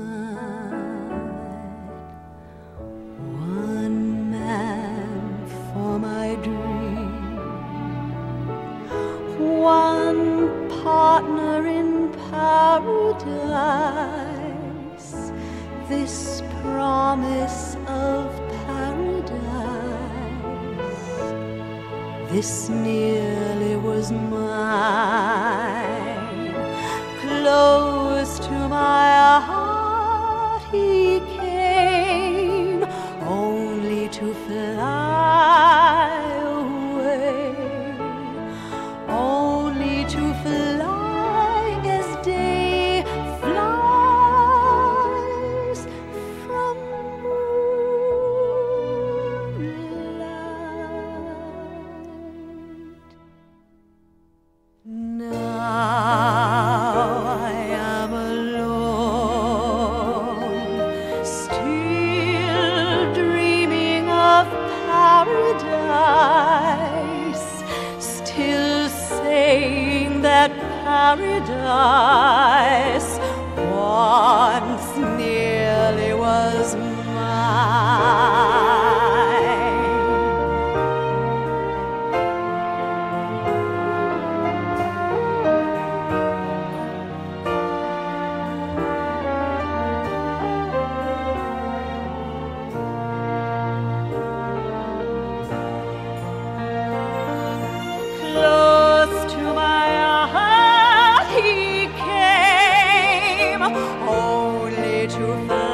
One man for my dream, one partner in paradise, this promise of paradise, this nearly was mine. Close to my heart he came, only to fly away, only to fly as day flies from moonlight. Now I am alone, still dreaming of paradise, still saying that paradise once nearly was mine. Close to my heart he came, only to find